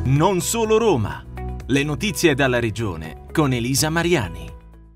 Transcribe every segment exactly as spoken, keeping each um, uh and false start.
Non solo Roma. Le notizie dalla regione con Elisa Mariani.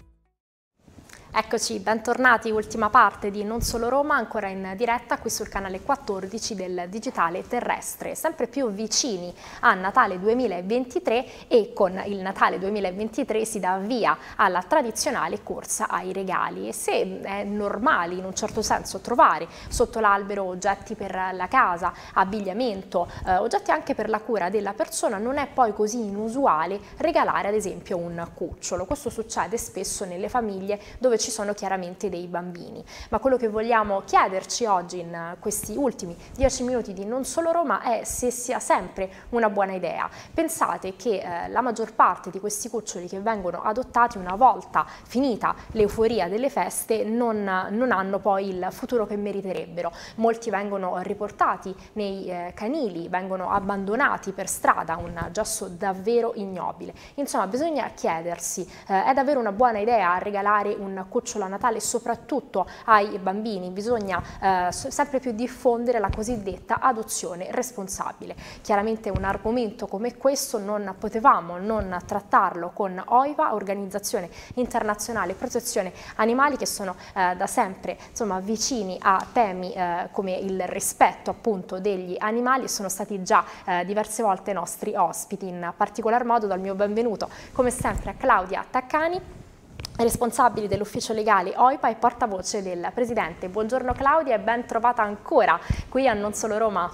Eccoci, bentornati, ultima parte di Non Solo Roma, ancora in diretta qui sul canale quattordici del Digitale Terrestre, sempre più vicini a Natale duemilaventitré, e con il Natale duemilaventitré si dà via alla tradizionale corsa ai regali. E se è normale in un certo senso trovare sotto l'albero oggetti per la casa, abbigliamento, eh, oggetti anche per la cura della persona, non è poi così inusuale regalare ad esempio un cucciolo. Questo succede spesso nelle famiglie dove ci sono chiaramente dei bambini, ma quello che vogliamo chiederci oggi in questi ultimi dieci minuti di Non Solo Roma è se sia sempre una buona idea. Pensate che eh, la maggior parte di questi cuccioli che vengono adottati, una volta finita l'euforia delle feste, non, non hanno poi il futuro che meriterebbero. Molti vengono riportati nei eh, canili, vengono abbandonati per strada, un gesto davvero ignobile. Insomma, bisogna chiedersi, eh, è davvero una buona idea regalare un cucciolo a Natale, soprattutto ai bambini? Bisogna eh, sempre più diffondere la cosiddetta adozione responsabile. Chiaramente un argomento come questo non potevamo non trattarlo con O I V A, Organizzazione Internazionale Protezione Animali, che sono eh, da sempre insomma vicini a temi eh, come il rispetto appunto degli animali, e sono stati già eh, diverse volte nostri ospiti. In particolar modo dal mio benvenuto come sempre a Claudia Taccani, responsabile dell'ufficio legale O I P A e portavoce del presidente. Buongiorno Claudia e ben trovata ancora qui a Non Solo Roma.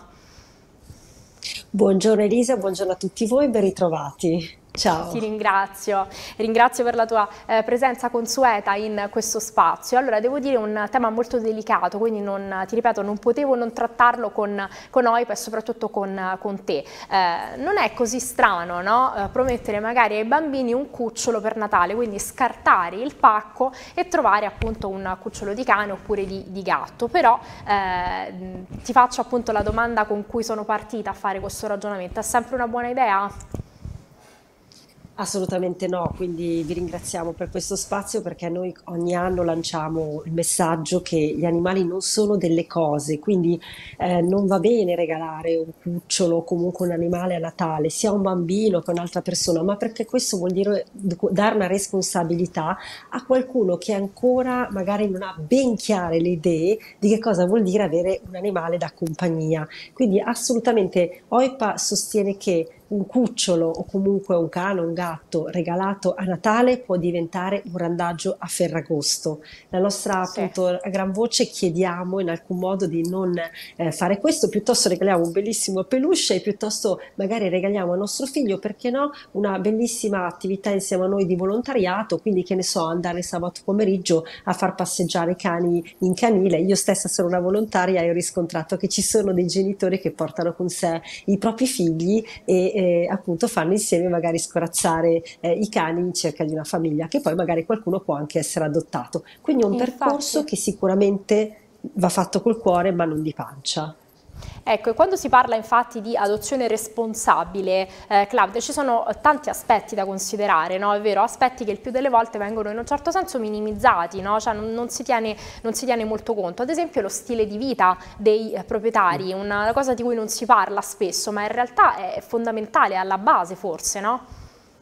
Buongiorno Elisa, buongiorno a tutti voi, ben ritrovati. Ciao. Ti ringrazio, ringrazio per la tua eh, presenza consueta in questo spazio. Allora, devo dire un tema molto delicato, quindi non, ti ripeto, non potevo non trattarlo con, con O I P A e soprattutto con, con te. Eh, non è così strano, no? Eh, promettere magari ai bambini un cucciolo per Natale, quindi scartare il pacco e trovare appunto un cucciolo di cane oppure di, di gatto. Però eh, ti faccio appunto la domanda con cui sono partita a fare questo ragionamento: è sempre una buona idea? Assolutamente no, quindi vi ringraziamo per questo spazio, perché noi ogni anno lanciamo il messaggio che gli animali non sono delle cose, quindi eh, non va bene regalare un cucciolo o comunque un animale a Natale, sia un bambino che un'altra persona, ma perché questo vuol dire dare una responsabilità a qualcuno che ancora magari non ha ben chiare le idee di che cosa vuol dire avere un animale da compagnia. Quindi assolutamente O I P A sostiene che un cucciolo o comunque un cane o un gatto regalato a Natale può diventare un randaggio a Ferragosto. La nostra Sì. appunto a gran voce chiediamo in alcun modo di non eh, fare questo, piuttosto regaliamo un bellissimo peluche e piuttosto magari regaliamo al nostro figlio, perché no, una bellissima attività insieme a noi di volontariato, quindi che ne so, andare sabato pomeriggio a far passeggiare i cani in canile. Io stessa sono una volontaria e ho riscontrato che ci sono dei genitori che portano con sé i propri figli e Eh, appunto fanno insieme magari scorazzare eh, i cani in cerca di una famiglia, che poi magari qualcuno può anche essere adottato. Quindi è un Infatti. percorso che sicuramente va fatto col cuore ma non di pancia. Ecco, e quando si parla infatti di adozione responsabile, eh, Claudia, ci sono tanti aspetti da considerare, no? È vero, aspetti che il più delle volte vengono in un certo senso minimizzati, no? Cioè non, non si tiene, non si tiene molto conto. Ad esempio lo stile di vita dei eh, proprietari, una cosa di cui non si parla spesso, ma in realtà è fondamentale, alla base forse, no?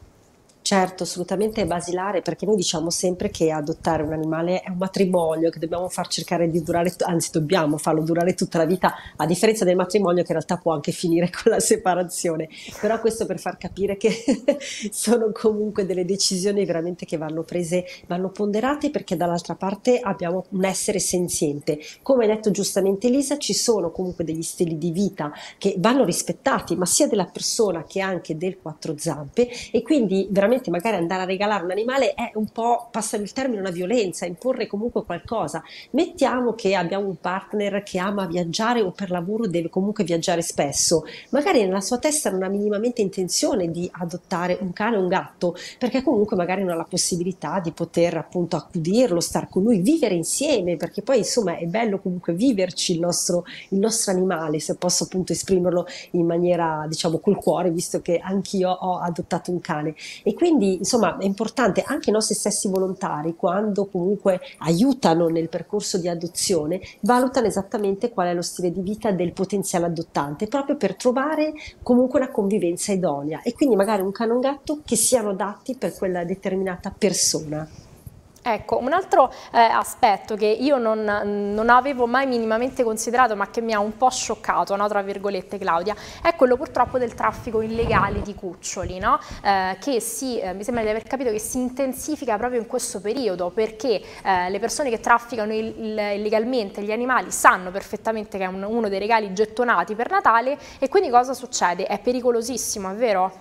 Certo, assolutamente è basilare, perché noi diciamo sempre che adottare un animale è un matrimonio che dobbiamo far cercare di durare, anzi dobbiamo farlo durare tutta la vita, a differenza del matrimonio che in realtà può anche finire con la separazione. Però questo per far capire che sono comunque delle decisioni veramente che vanno prese, vanno ponderate, perché dall'altra parte abbiamo un essere senziente. Come hai detto giustamente Elisa, ci sono comunque degli stili di vita che vanno rispettati, ma sia della persona che anche del quattro zampe, e quindi veramente magari andare a regalare un animale è un po', passare il termine, una violenza, imporre comunque qualcosa. Mettiamo che abbiamo un partner che ama viaggiare o per lavoro deve comunque viaggiare spesso, magari nella sua testa non ha minimamente intenzione di adottare un cane o un gatto, perché comunque magari non ha la possibilità di poter appunto accudirlo, star con lui, vivere insieme, perché poi insomma è bello comunque viverci il nostro, il nostro animale, se posso appunto esprimerlo in maniera diciamo col cuore, visto che anch'io ho adottato un cane. E quindi quindi insomma è importante anche i nostri stessi volontari, quando comunque aiutano nel percorso di adozione, valutano esattamente qual è lo stile di vita del potenziale adottante, proprio per trovare comunque una convivenza idonea, e quindi magari un cane o un gatto che siano adatti per quella determinata persona. Ecco, un altro eh, aspetto che io non, non avevo mai minimamente considerato, ma che mi ha un po' scioccato, no, tra virgolette, Claudia, è quello purtroppo del traffico illegale di cuccioli, no? eh, che si, eh, mi sembra di aver capito che si intensifica proprio in questo periodo, perché eh, le persone che trafficano il, il, illegalmente gli animali sanno perfettamente che è un, uno dei regali gettonati per Natale, e quindi cosa succede? È pericolosissimo, è vero?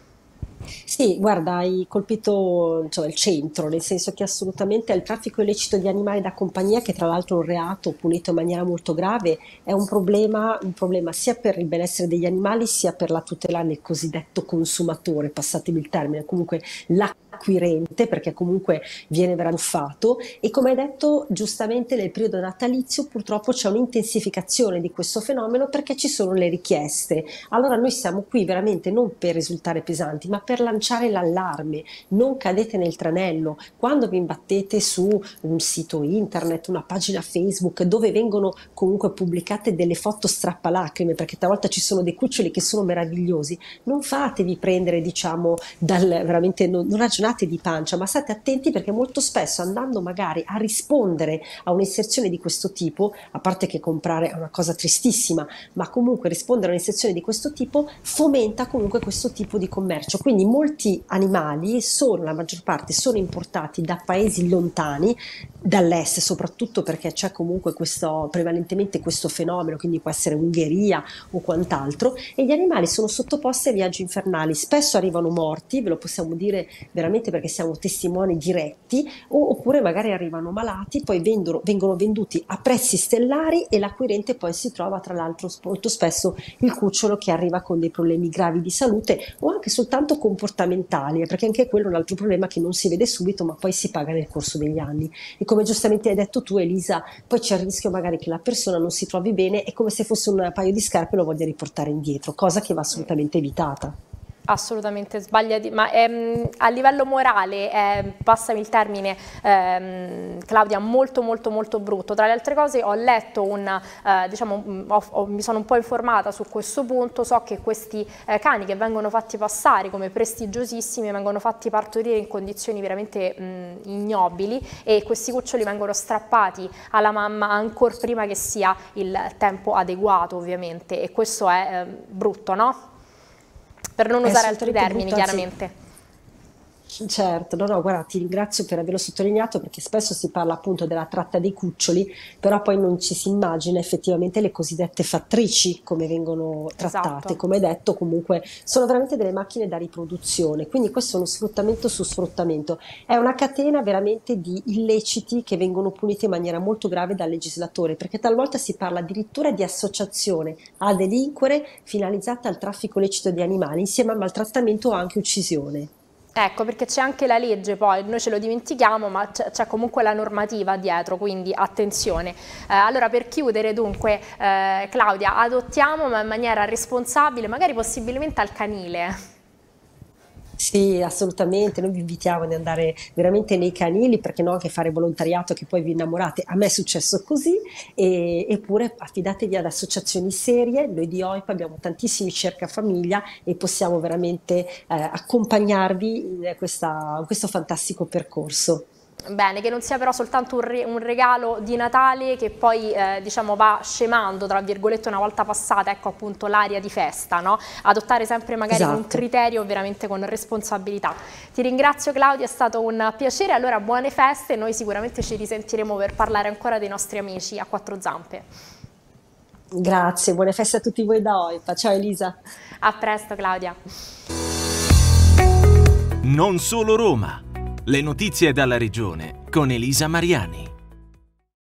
Sì, guarda, hai colpito, cioè, il centro, nel senso che assolutamente il traffico illecito di animali da compagnia, che tra l'altro è un reato punito in maniera molto grave, è un problema, un problema sia per il benessere degli animali sia per la tutela del cosiddetto consumatore, passatemi il termine, comunque l'acquirente, perché comunque viene truffato. E come hai detto giustamente, nel periodo natalizio purtroppo c'è un'intensificazione di questo fenomeno, perché ci sono le richieste. Allora noi siamo qui veramente non per risultare pesanti, ma per lanciare l'allarme. Non cadete nel tranello. Quando vi imbattete su un sito internet, una pagina Facebook, dove vengono comunque pubblicate delle foto strappalacrime, perché talvolta ci sono dei cuccioli che sono meravigliosi, non fatevi prendere, diciamo, dal veramente, non, non ragionate di pancia, ma state attenti, perché molto spesso, andando magari a rispondere a un'inserzione di questo tipo, a parte che comprare è una cosa tristissima, ma comunque rispondere a un'inserzione di questo tipo fomenta comunque questo tipo di commercio. Quindi molti animali sono, la maggior parte, sono importati da paesi lontani, dall'est, soprattutto perché c'è comunque questo, prevalentemente questo fenomeno, quindi può essere Ungheria o quant'altro, e gli animali sono sottoposti a viaggi infernali, spesso arrivano morti, ve lo possiamo dire veramente perché siamo testimoni diretti, o, oppure magari arrivano malati, poi vendono, vengono venduti a prezzi stellari, e l'acquirente poi si trova tra l'altro molto spesso il cucciolo che arriva con dei problemi gravi di salute o anche soltanto comportamentali, perché anche quello è un altro problema che non si vede subito ma poi si paga nel corso degli anni. E come giustamente hai detto tu, Elisa, poi c'è il rischio magari che la persona non si trovi bene, è come se fosse un paio di scarpe e lo voglia riportare indietro, cosa che va assolutamente evitata. Assolutamente sbagliati, ma ehm, a livello morale, eh, passami il termine, ehm, Claudia, molto molto molto brutto. Tra le altre cose ho letto un, eh, diciamo, ho, ho, mi sono un po' informata su questo punto, so che questi eh, cani che vengono fatti passare come prestigiosissimi vengono fatti partorire in condizioni veramente mh, ignobili, e questi cuccioli vengono strappati alla mamma ancora prima che sia il tempo adeguato, ovviamente, e questo è eh, brutto, no? Per non usare altri termini, chiaramente. Certo, no, no, guarda, ti ringrazio per averlo sottolineato, perché spesso si parla appunto della tratta dei cuccioli, però poi non ci si immagina effettivamente le cosiddette fattrici come vengono trattate. Esatto. Come detto, comunque sono veramente delle macchine da riproduzione, quindi questo è uno sfruttamento su sfruttamento, è una catena veramente di illeciti che vengono puniti in maniera molto grave dal legislatore, perché talvolta si parla addirittura di associazione a delinquere finalizzata al traffico lecito di animali, insieme a maltrattamento o anche uccisione. Ecco, perché c'è anche la legge, poi noi ce lo dimentichiamo, ma c'è comunque la normativa dietro, quindi attenzione. Eh, allora, per chiudere, dunque, eh, Claudia, adottiamo, ma in maniera responsabile, magari possibilmente al canile. Sì, assolutamente, noi vi invitiamo ad andare veramente nei canili, perché no, anche fare volontariato che poi vi innamorate. A me è successo così, e, eppure affidatevi ad associazioni serie. Noi di O I P abbiamo tantissimi cercafamiglia e possiamo veramente eh, accompagnarvi in, questa, in questo fantastico percorso. Bene, che non sia però soltanto un, re, un regalo di Natale che poi eh, diciamo va scemando, tra virgolette, una volta passata, ecco appunto l'aria di festa, no? Adottare sempre magari Esatto. un criterio, veramente con responsabilità. Ti ringrazio, Claudia, è stato un piacere, allora buone feste, noi sicuramente ci risentiremo per parlare ancora dei nostri amici a quattro zampe. Grazie, buone feste a tutti voi da O I P A. Ciao Elisa. A presto, Claudia. Non solo Roma. Le notizie dalla regione con Elisa Mariani.